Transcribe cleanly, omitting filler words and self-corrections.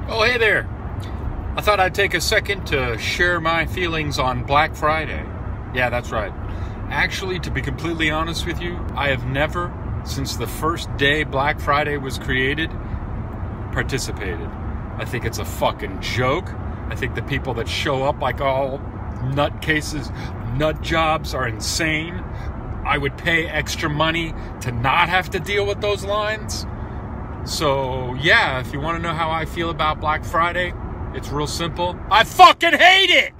Oh, hey there. I thought I'd take a second to share my feelings on Black Friday. Yeah, that's right. Actually, to be completely honest with you, I have never, since the first day Black Friday was created, participated. I think it's a fucking joke. I think the people that show up like all nutcases, nut jobs are insane. I would pay extra money to not have to deal with those lines. So, yeah, if you want to know how I feel about Black Friday, it's real simple. I fucking hate it!